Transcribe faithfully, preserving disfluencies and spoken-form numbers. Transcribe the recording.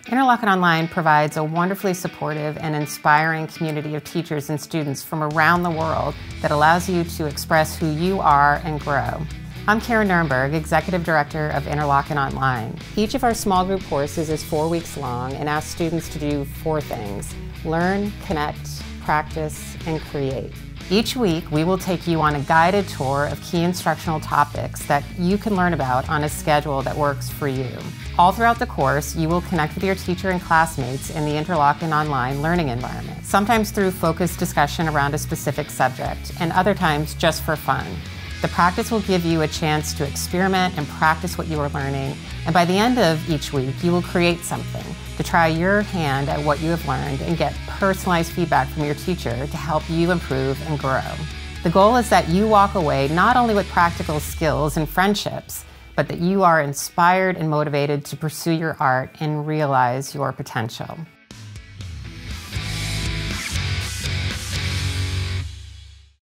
Interlochen Online provides a wonderfully supportive and inspiring community of teachers and students from around the world that allows you to express who you are and grow. I'm Karen Nurnberg, Executive Director of Interlochen Online. Each of our small group courses is four weeks long and asks students to do four things: learn, connect, practice, and create. Each week, we will take you on a guided tour of key instructional topics that you can learn about on a schedule that works for you. All throughout the course, you will connect with your teacher and classmates in the Interlochen Online learning environment, sometimes through focused discussion around a specific subject, and other times just for fun. The practice will give you a chance to experiment and practice what you are learning, and by the end of each week, you will create something to try your hand at what you have learned and get personalized feedback from your teacher to help you improve and grow. The goal is that you walk away not only with practical skills and friendships, but that you are inspired and motivated to pursue your art and realize your potential.